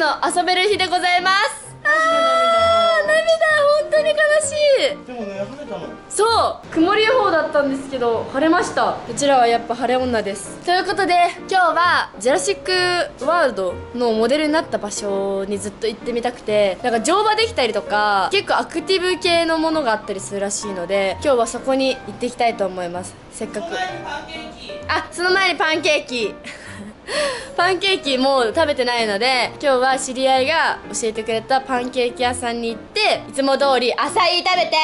の遊べる日でございます。涙、本当に悲しい。でもね、晴れたの。そう、曇り予報だったんですけど晴れました。こちらはやっぱ晴れ女です。ということで今日はジュラシックワールドのモデルになった場所にずっと行ってみたくて、なんか乗馬できたりとか結構アクティブ系のものがあったりするらしいので、今日はそこに行っていきたいと思います。せっかく。その前にパンケーキパンケーキもう食べてないので、今日は知り合いが教えてくれたパンケーキ屋さんに行って、いつも通りアサイー食べて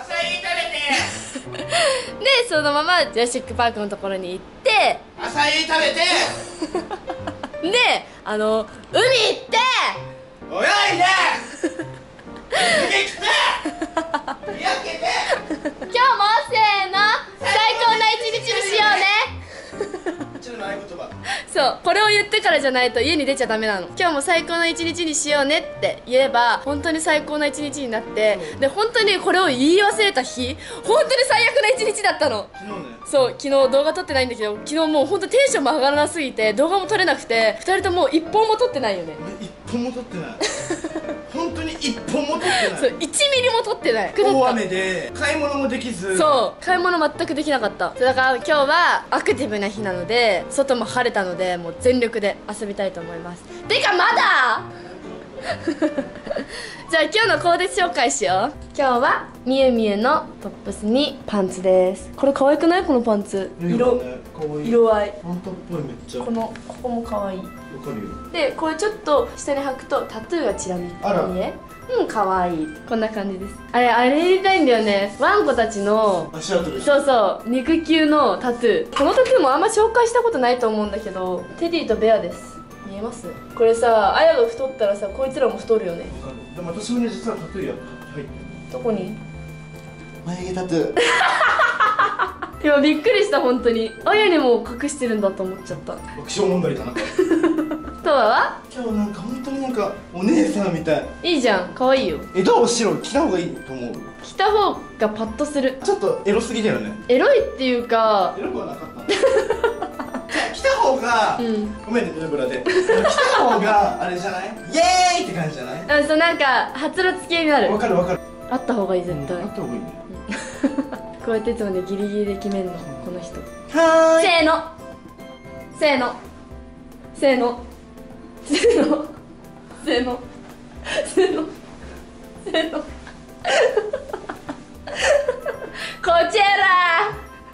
で、そのままジュラシックパークのところに行ってアサイー食べてで、海行って泳いで逃げきて焼けて今日もせーの最高な一日にしようねそう、これを言ってからじゃないと家に出ちゃダメなの。今日も最高の一日にしようねって言えば本当に最高な一日になって、で本当にこれを言い忘れた日、本当に最悪な一日だったの。昨日ね。そう、昨日動画撮ってないんだけど、昨日もう本当テンションも上がらなすぎて動画も撮れなくて、2人とも1本も撮ってないよね。1本も撮ってない本当に1本も撮ってない。そう、1ミリも撮ってない。大雨で買い物もできず、そう、買い物全くできなかった。だから今日はアクティブな日なので、外も晴れたのでもう全力で遊びたいと思います。てかまだじゃあ今日のコーデ紹介しよう。今日はみゆみゆのトップスにパンツです。これ可愛くない？このパンツ色合いパンタっぽい。めっちゃここも可愛い。わかるよ。でこれちょっと下に履くとタトゥーがちら見え、可愛い。こんな感じです。あれ入れたいんだよね。ワンコたちの足跡です。そうそう、肉球のタトゥー。このタトゥーもあんま紹介したことないと思うんだけど、テディとベアです。見えます？これさ、あやが太ったらさ、こいつらも太るよね。でも私もね、実はタトゥーや入ってる。どこに？眉毛タトゥー今びっくりした。本当にあやにも隠してるんだと思っちゃった。爆笑問題かなとは今日なんか本当になんかお姉さんみたい。いいじゃん、可愛いよ。どう白着た方がいいと思う？着た方がパッとする。ちょっとエロすぎだよね。エロいっていうか、エロくはなかった着た方が、ごめんね、ブラブラで着た方があれじゃない？イエーイって感じじゃない？そう、なんかはつらつ系になる。わかるわかる。あった方がいい、絶対。あった方がいいねこうやっていつもね、ギリギリで決めんの、この人。はーい。せーのせーのせーのせーのせーのせーのせーのこちら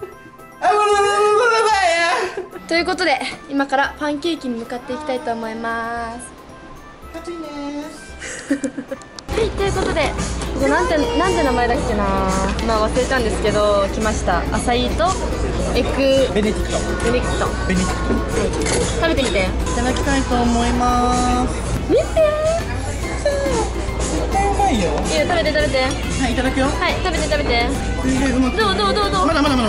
ということで、今からパンケーキに向かっていきたいと思います。暑いねはい、ということで、ここなんて名前だっけな、まあ忘れたんですけど、来ました。アサイーとエッグベネディクト。食べてみて。いただきたいと思います。見て、絶対うまいよ。いいよ、食べて。はい、いただくよ。はい、食べて。どうまだどう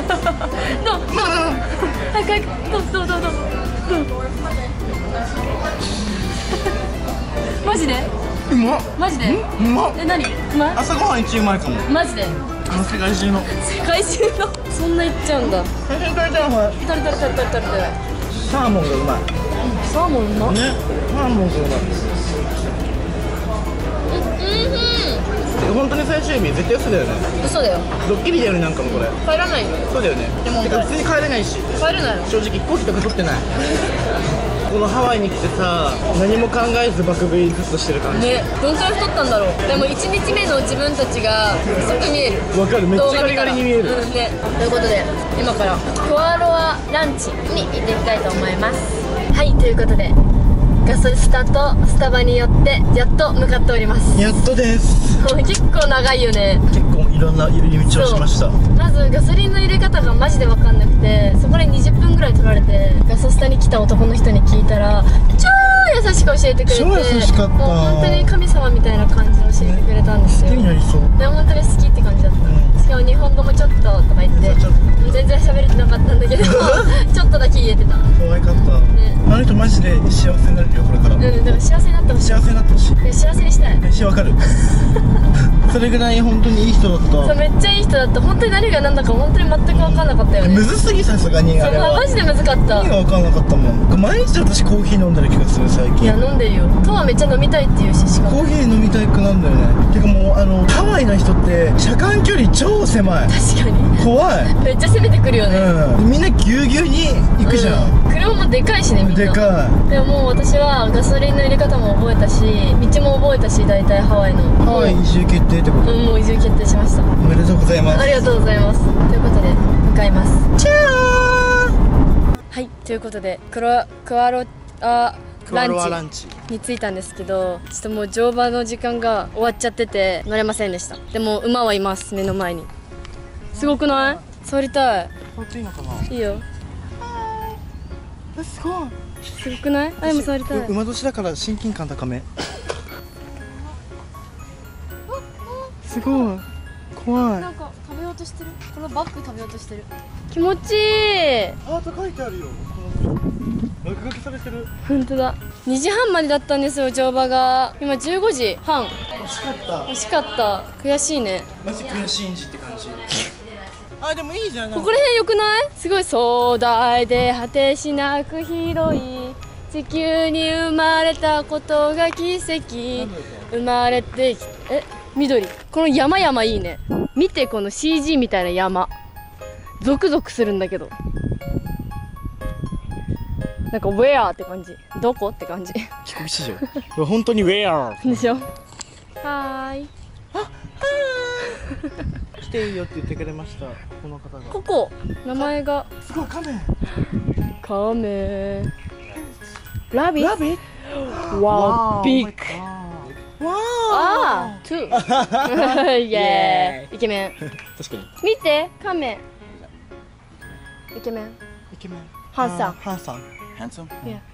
マジでうまっ。マジでうまっ。何うまい？朝ごはん1うまいかも。マジで？世界中のそんな言っちゃうんだ。食べたほら。食べサーモンがうまい。サーモンうまね。サーモンがうまい。本当に最終日絶対嘘だよね。嘘だよ。ドッキリだよね。なんかもこれ帰らないよ。そうだよね。でも普通に帰れないし。帰れないの正直。飛行機とか取ってないこのハワイに来てさ、何も考えず爆食いずっとしてる感じね。どんくらい太ったんだろう。でも1日目の自分たちが細く見える。わかる、めっちゃガリガリに見える。ね。ということで今からコアロアランチに行っていきたいと思います。はい、ということでガソスタとスタバによってやっと向かっております。やっとです。結構長いよね。結構いろんな入り道をしました。まずガソリンの入れ方がマジで分かんなくて、そこで20分ぐらい取られて、ガソスタに来た男の人に聞いたら超優しく教えてくれて、超優しかった。もう本当に神様みたいな感じで教えてくれたんですよ。好きになりそう。でも本当に好きって感じだった。しかも日本語もちょっととか言って、全然喋れてなかったんだけどちょっとだけ言えてた。可愛かったね。あの人マジで幸せになるよこれから。だも幸せになってほしい。 幸せになってほしい。 幸せにしたい。 わかる。それぐらい本当にいい人だった。 そう、めっちゃいい人だった。本当に何が何だか本当に全く分かんなかったよね。 むずすぎ、さすがにあれは。 マジでむずかった。 意味が分かんなかったもん。毎日私コーヒー飲んでる気がする最近。 いや飲んでるよ。とはめっちゃ飲みたいっていうし、しかもコーヒー飲みたくなんだよね。てかもうハワイの人って車間距離超狭い。 確かに怖い。 めっちゃ攻めてくるよね。 みんなぎゅうぎゅうに行くじゃん。 車もでかいしね、みんな。 でかい。 でももう私はガソリンの入れ方も覚えたし、道も覚えたし、大体ハワイの。 ハワイ移住決定ってこと？ もう移住決定しました。 おめでとうございます。 ありがとうございます。ということで向かいます。 チャー。 はい、ということでクワロランチに着いたんですけど、ちょっともう乗馬の時間が終わっちゃってて乗れませんでした。でも馬はいます、目の前に。すごくない？触りたい。 触っていいのかな？ いいよ。 すごい。 すごくない？あれも触りたい。 馬年だから親近感高め。すごい。怖い。 なんか食べようとしてる。このバッグ食べようとしてる。気持ちいい。 ハート書いてあるよ。落書きされてる。 本当だ。2時半までだったんですよ、乗馬が。今15時半。 惜しかった。 惜しかった。悔しいね。 マジ悔しいんじって感じ。あ、でもいいじゃん。 ここら辺良くない？すごい壮大で果てしなく広い地球に生まれたことが奇跡。生まれてき緑。この山いいね。見てこの CG みたいな山。ゾクゾクするんだけど。なんか Where って感じ。どこって感じ。 帰国子女。本当に Where でしょ。はーい。 来ていいよって言ってくれました。この方が。 ここ名前がすごいカメ。 カメ。ラビット。 ラビット。 わービッグ。 わあー、トゥー。イエーイ。イケメン。 確かに。 見て、カメ。イケメン。 イケメン。 ハンサム。 ハンサム。ハンサム。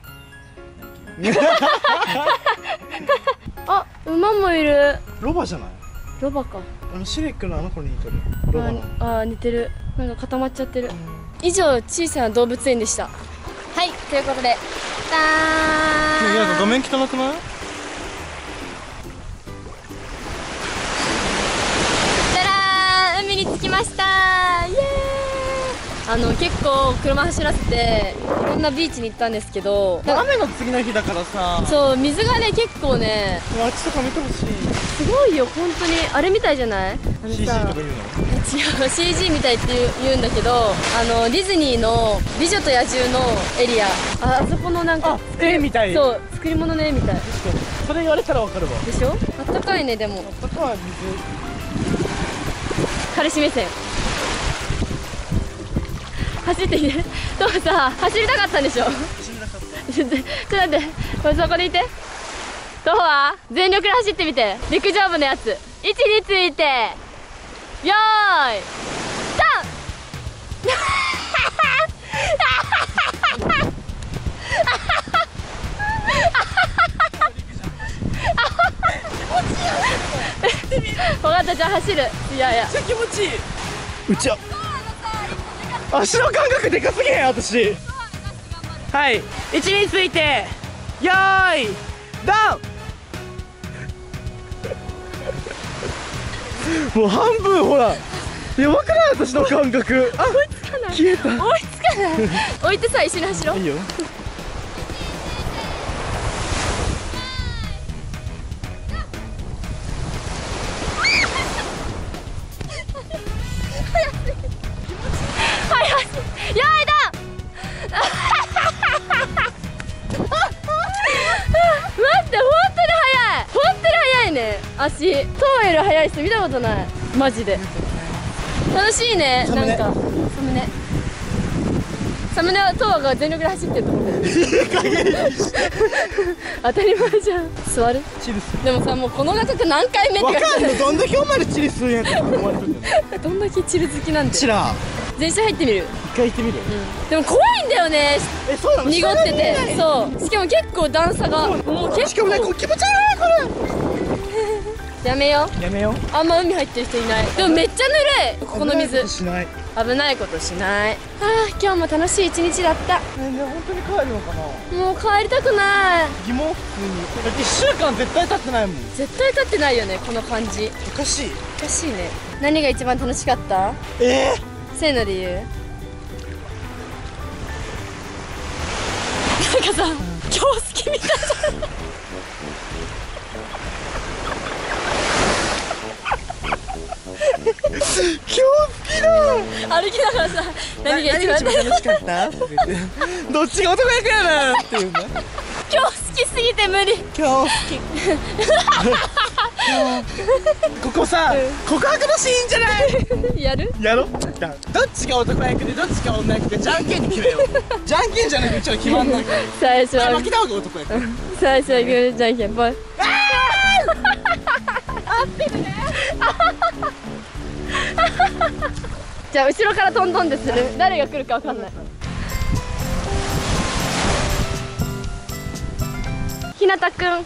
あ、馬もいる。 ロバじゃない？ ロバか。 シレックのあの子に似てる。ロバの。 あ、似てる。なんか固まっちゃってる。以上、小さな動物園でした。はい、ということで。 画面汚くない？ 海に着きました。イエーイ。結構車走らせていろんなビーチに行ったんですけど、 雨の次の日だからさ。 そう、水がね結構ね、 あっちとか見てほしい。 すごいよ本当に。あれみたいじゃない ？CG とか言うの？ 違う、 CG みたいって言うんだけど、ディズニーの美女と野獣のエリア、あそこのなんか絵みたい。 そう、作り物の絵みたい。 それ言われたらわかるわ。 でしょ。あったかいね。でもあったかい水。 彼氏目線。走ってきて。トモさ、走りたかったんでしょ。 走りたかった。 ちょっと待って、これそこでいて。トモは全力で走ってみて。陸上部のやつ。位置についてよーい3分かった、じゃあ走る。いやいや、 めっちゃ気持ちいい。うちは足の感覚でかすぎへん私。はい、位置についてよーいダウン。もう半分ほらやばくない？私の感覚。あ、 追いつかない。 消えた。 追いつかない。置いてさ、一緒に走ろう。 いいよ。 足、トウより速い人見たことない。マジで楽しいね。なんかサムネはトウが全力で走ってると思う。当たり前じゃん。座る？ チルす。 でもさ、もうこの画角何回目ってわかんない。どんだけお前らチルするんやんって思われてる。 どんだけチル好きなんで。 チラ全身入ってみる。 一回行ってみる。 でも怖いんだよね。 そうなの？ 濁ってて。そう。しかも結構段差がもう結構。 しかもね、これ気持ち悪いこれ。 やめよう。やめよう。 あんま海入ってる人いない。でもめっちゃぬるい。ここの水。 しない。 危ないことしない。今日も楽しい一日だった。 本当に帰るのかな。 もう帰りたくない。 疑問、普通に。だって1週間絶対経ってないもん。 絶対経ってないよね、この感じ。 おかしい。 おかしいね。何が一番楽しかった？せーので言う。なんかさ、今日好きみたいじゃん。 今日好きだ。 歩きながらさ、何が一番楽しかったどっちが男役やなっていうね。 今日好きすぎて無理。 今日好きここさ、告白のシーンじゃない。 やる？ やろ。どっちが男役でどっちが女役でじゃんけんに決めよう。じゃんけんじゃないとうちら決まんないから。 最初は負けた方が男役。 最初はグーじゃんけんぽい。じゃあ後ろからトントンでする。誰が来るかわかんない。ひなたくん。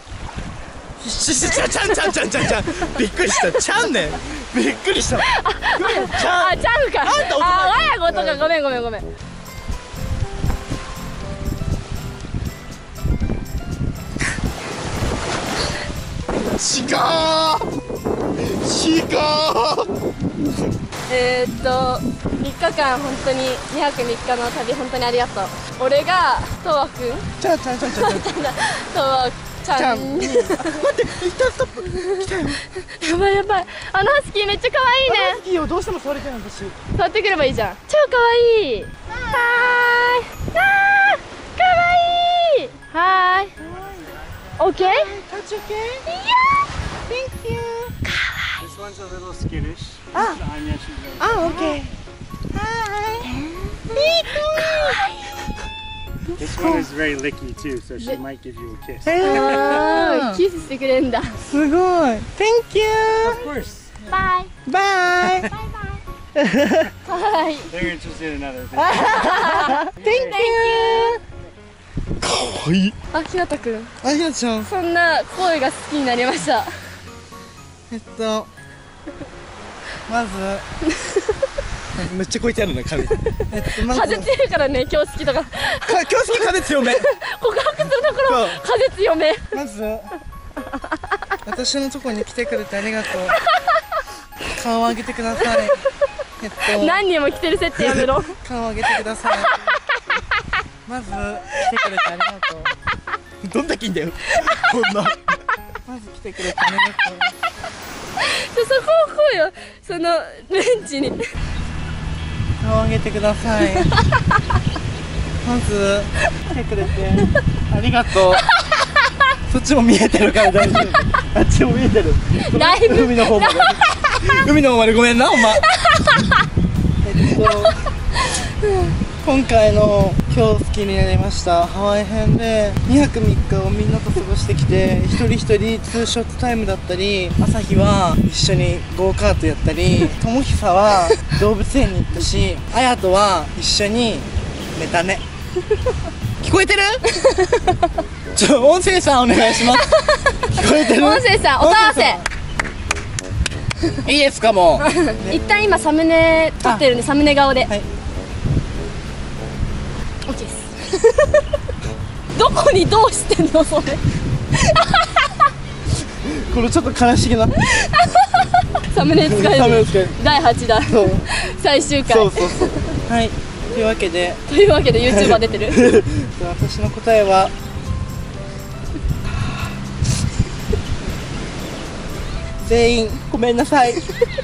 ちゃんびっくりした。ちゃんねんびっくりした。 ちゃうか。わやごとか。ごめん。3日間本当に2泊3日の旅本当にありがとう。俺がとわくんとわちゃん。待って、一旦ストップ。来たよ。やばい。あのハスキーめっちゃ可愛いね。 ハスキーをどうしても触れてない私。 触ってくればいいじゃん。超可愛い。はーい。可愛い。はーい。オッケー？ Touch okay? Thank you. This one's a little skittish. Ah. Anya, she's really Okay. Hi. This one is very licky too, so she might give you a kiss. キスしてくれんだ。 すごい。Thank you. Of course. Bye. Bye. Bye. They're interested in other things. Thank you. かわいい。 ひなたくん。 ひなちゃん。 そんな声が好きになりました。 まずめっちゃこいてあるね髪。 風強いからね、今日好きとか。 今日好き風強め。 告白するところ風強め。 まず私のとこに来てくれてありがとう。顔を上げてください。 何人も来てる設定やめろ。 顔を上げてください。まず来てくれてありがとう。どんだけいいんだよこんな。まず来てくれてありがとう。 そこをこうよ、そのベンチに。 顔を上げてください。まず来てくれてありがとう。そっちも見えてるから大丈夫。あっちも見えてる。 だいぶ海の方まで。海の方までごめんな、お前。今回の今日好きになりましたハワイ編で2泊3日をみんなと過ごしてきて、一人一人ツーショットタイムだったり、朝日は一緒にゴーカートやったり、ともひさは動物園に行ったし、あやとは一緒に寝たね。聞こえてる？音声さんお願いします。聞こえてる？ 音声さん、音合わせ。 いいですかもう。 一旦今サムネ撮ってるんで、サムネ顔で。 はい。 オッケーです。どこにどうしてんのそれ。 これちょっと悲しげな。 サムネ使える。第8弾。最終回。 そう。はい。というわけで YouTuber 出てる。 私の答えは全員ごめんなさい。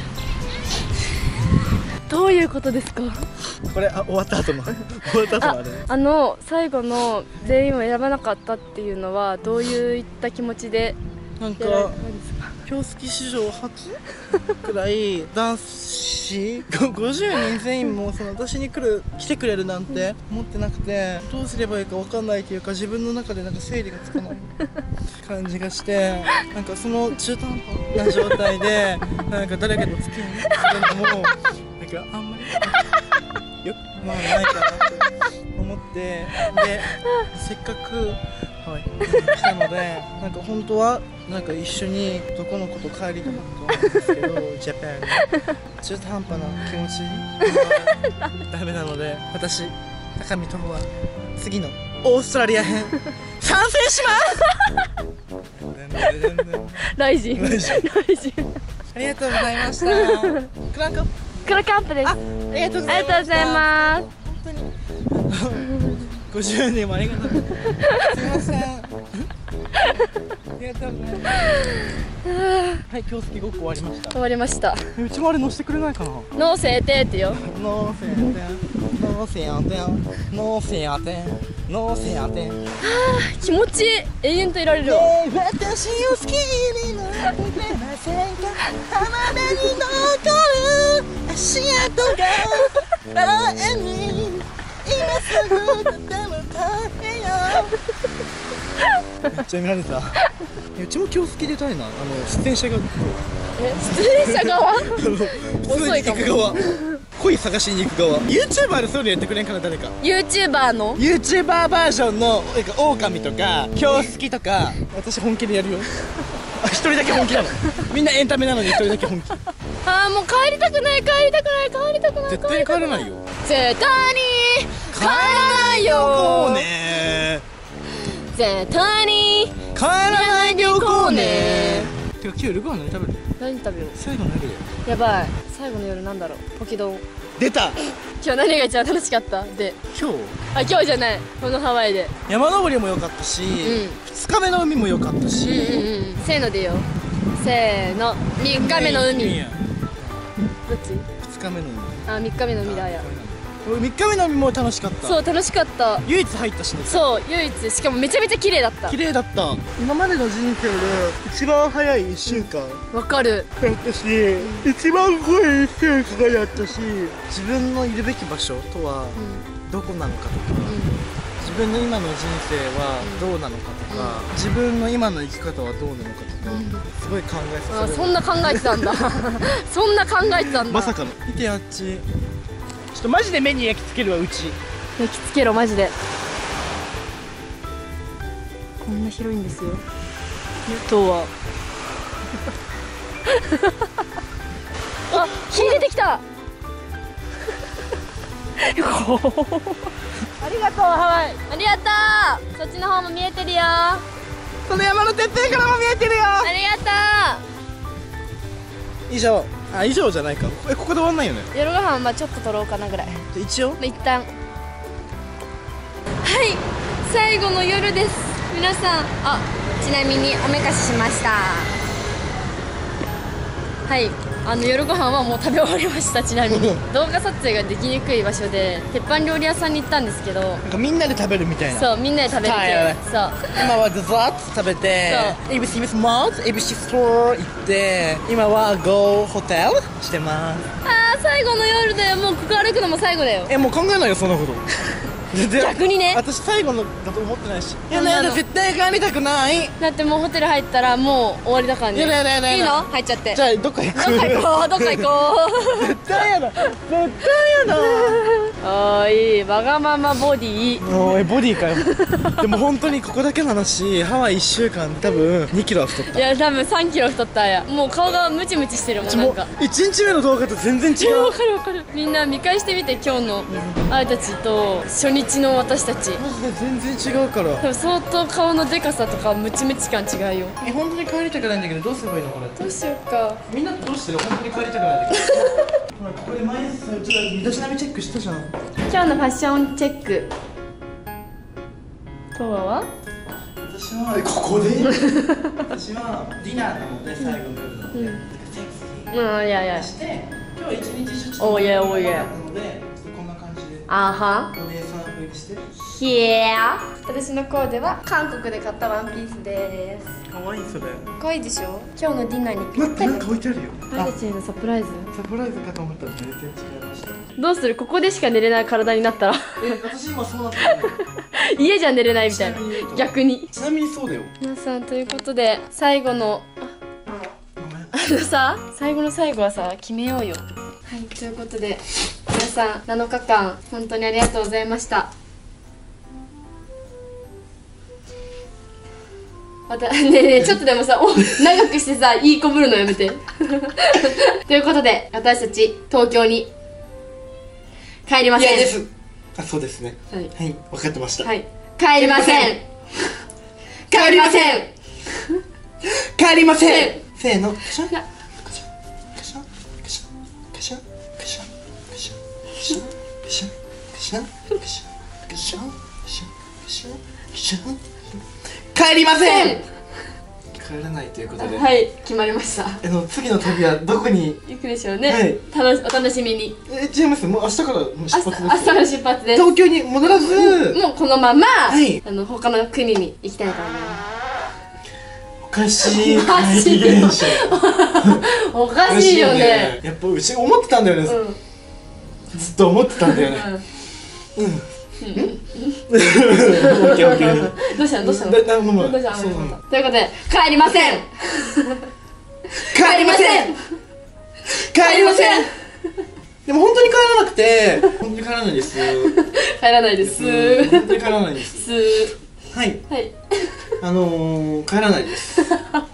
どういうことですか？ これ終わった後のあの最後の全員を選ばなかったっていうのはどういった気持ちでなんか今日好き史上初くらい男子50人全員もその私に来てくれるなんて思ってなくて、どうすればいいか分かんないというか、自分の中でなんか整理がつかない感じがして、なんかその中途半端な状態でなんか誰かと付き合いするのもなんかあんまりよくないかなと思って、でせっかくハハワイ来たので、なんか本当はなんか一緒にどこの子と帰りたかったんですけどジャパン中途半端な気持ちダメなので、私高見友は次のオーストラリア編参戦しますライジンライジンありがとうございました。クランククラカンプです。 ありがとうございます。 ありがとうございます。 本当に50年もありがとう。すみません。ありがとうございます。はい、今日好きごっこ終わりました。 終わりました。 うちもあれ乗せてくれないかな。 ノーセーテーってよ。 ノーセーテン、ノーセーテン、ノーセーテン、ノーセーテン。 気持ちいい。永遠といられるわ。 私を好きになってくれませんか。浜辺に残る足跡が永遠に今すぐとても大変よ。めっちゃ見られた。うちも今日好きでたいな。出演者が出演者側遅い行く側、恋探しに行く側。 YouTuber でそういうのやってくれんかな、誰か。 YouTuber の YouTuber バージョンのなんか狼とか今日好きとか、私本気でやるよ。一人だけ本気なの。みんなエンタメなのに一人だけ本気。 もう帰りたくない帰りたくない帰りたくない。 絶対に帰らないよ。 絶対に帰らないよ。 こうね絶対に帰らないでおこうね。てか今日夜ご飯何食べる？ 何食べる？ 最後の夜。 やばい。最後の夜なんだろう。ポキ丼。 出た。 今日何が一番楽しかったで。 今日今日じゃない、このハワイで。 山登りも良かったし、2日目の海も良かったし、 せーのでよ。せーの、3日目の海。どっち ？2日目の海。 3日目の海だや。 俺3日目の海も楽しかった。 そう、楽しかった。 唯一入ったしね。 そう、唯一。しかもめちゃめちゃ綺麗だった。 綺麗だった。今までの人生で一番早い1週間わかる。 やったし、一番濃い1週間やったし、自分のいるべき場所とはどこなのかとか、自分の今の人生はどうなのかとか、自分の今の生き方はどうなのかとか、すごい考えさせられる。 そんな考えてたんだ。そんな考えてたんだ。 まさかの。見てあっち。ちょっとマジで目に焼き付けるわ、うち。 焼き付けろマジで。こんな広いんですよ。とは。あ、火出てきた。ありがとうハワイ。ありがとう。そっちの方も見えてるよ。 その山のてっぺんからも見えてるよ。 ありがと以上。あ、以上じゃないか。ここで終わんないよね。 う。夜ご飯はちょっと取ろうかなぐらい。 一応一旦。はい、最後の夜です。皆さん、ちなみにおめかししました。はい、夜ご飯はもう食べ終わりました。ちなみに動画撮影ができにくい場所で鉄板料理屋さんに行ったんですけど、 なんかみんなで食べるみたいな。 そう、みんなで食べれて、そう今はデザート食べて、ABC スマート ABC ストア行って、今は GO ホテルしてます。 最後の夜だよ。もうここ歩くのも最後だよ。 もう考えないよそんなこと。 逆にね。 私最後のだと思ってないし。やだやだ、絶対帰りたくない。 だってもうホテル入ったらもう終わりだからね。 やだやだやだ。 いいの？入っちゃって。 じゃあどっか行く。 どっか行こう、どっか行こう。 絶対やだ、絶対やだ。 いいわがままボディ。 おい、ボディかよ。でも本当にここだけの話、ハワイ1週間で多分2キロは太った。 いや、多分3キロ太ったや。もう顔がムチムチしてるもん。なんか 1日目の動画と全然違う。 わかるわかる。みんな見返してみて、今日のあいたちと初日の私たち。 マジで全然違うから。 でも相当顔のデカさとかムチムチ感違うよ。 本当に帰りたくないんだけど、どうすればいいのこれ。 どうしようか。 みんなどうしてる？本当に帰りたくないんだけど。ほら、これ前さ、ちょっと身だしなみチェックしたじゃん。 今日のファッションチェック。トワは？ 私はここで私はディナーなので、最後の夜なので、セクシーいやいや。 して今日一日中ちょっとおいやおいや。 なので、ちょっとこんな感じであは。 お姉さん風にして。 ひえー。私のコーデは韓国で買ったワンピースです。 可愛いそれ。 可愛いでしょ？今日のディナーにぴっ待って、 たり。 なんか置いてあるよ。 あいたちへのサプライズ。 サプライズかと思ったら全然違いました。 どうする？ここでしか寝れない体になったら私今そうなってる。 家じゃ寝れないみたいな。逆に。 ちなみにそうだよ。 皆さん、ということで最後の最後の最後はさ、決めようよ。はい、ということで皆さん7日間本当にありがとうございました。 ねえねえ、ちょっとでもさ、長くしてさ、いい子ぶるのやめて。ということで、私たち東京に帰りません。 いやです。あ、そうですね。はい、分かってました。 はい、帰りません。帰りません。 帰りません。せーの。カシャンカシャンカシャンカシャンカシャンカシャンカシャンカシャンカシャンカシャンカシャンカシャンカシャンカシャン帰りません。帰らないということで、 はい、決まりました。 次の旅はどこに行くでしょうね。お楽しみに。 違います。もう明日から出発です。 明日の出発です。 東京に戻らず、 もうこのまま他の国に行きたいと思います。 おかしい怪奇現象。 おかしいよね。 やっぱうち思ってたんだよね。ずっと思ってたんだよね。うん。オッケーオッケー。 どうしたのどうしたの。ということで帰りません。帰りません。 帰りません。でも本当に帰らなくて、本当に帰らないです。 帰らないです。 本当に帰らないです。はい。 はい。 帰らないです。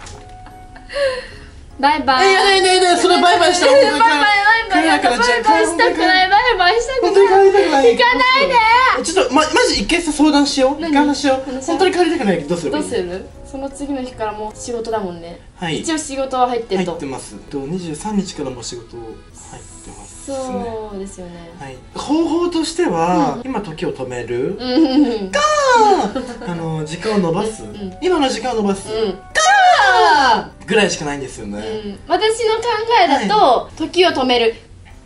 バイバイ。 いやねそれバイバイしたら本当に帰らなくなっちゃう。 バイバイしたくない。バイバイしたくない。 本当に帰りたくない。 行かないで。 ちょっとマジ一回相談しよう。話しよう。本当に帰りたくないけどどうする？ どうする？その次の日からもう仕事だもんね。 はい。 一応仕事は入ってると。 入ってます。23日からも仕事入ってます。 そうですよね。 はい。方法としては今時を止めるか、時間を延ばす。今の時間を延ばす。ぐらいしかないんですよね。 私の考えだと時を止める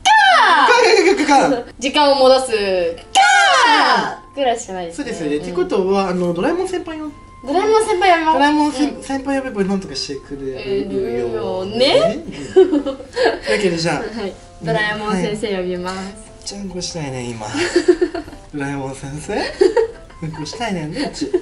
時間を戻すぐらいしかないですね。 そうですよね。ってことはドラえもん先輩をドラえもん先輩呼びます。 ドラえもん先輩呼べばなんとかしてくれるよね。 だけどじゃあドラえもん先生呼びます。 ちゃんこしたいね今。ドラえもん先生うんこしたいねんねうち。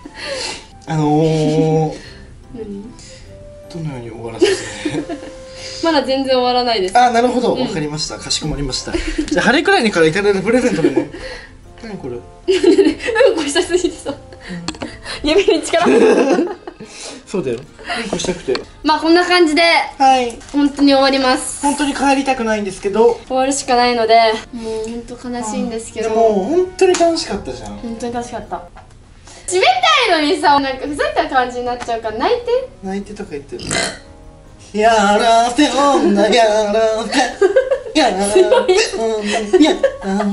どのように終わらせてまだ全然終わらないです。 あ、なるほど、わかりました。かしこまりました。じゃあ晴れくらいにからいただいたプレゼントでも何これ。 うんこしたすぎてさ指に力そうだよ、うんこしたくて。 まあこんな感じで本当に終わります。本当に帰りたくないんですけど終わるしかないので、もう本当悲しいんですけど、 もう本当に楽しかったじゃん。 本当に楽しかった。閉めたいのにさ、なんかふざけた感じになっちゃうから泣いてとか言ってる。やらせ女やらせやらせ女やら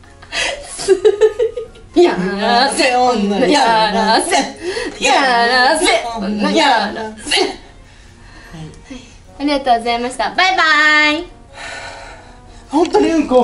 せやらせ女やらせやらせ女やらせ。 ありがとうございました。バイバイ。 本当にうんこ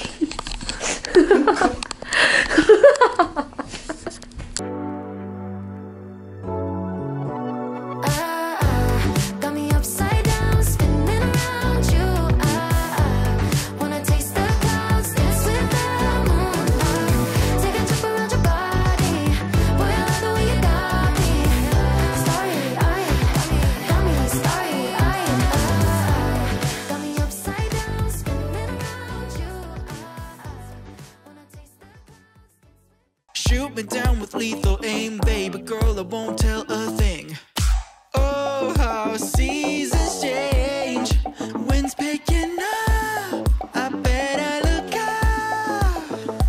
Shoot me down with lethal aim, baby girl, I won't tell a thing. Oh, how seasons change, wind's picking up, I better look out.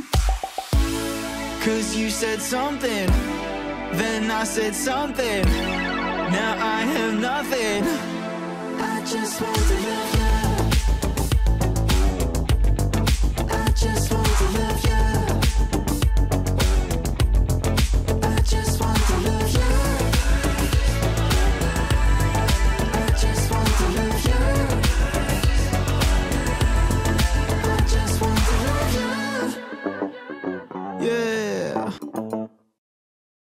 'Cause you said something, then I said something, now I have nothing. I just want to love you, I just want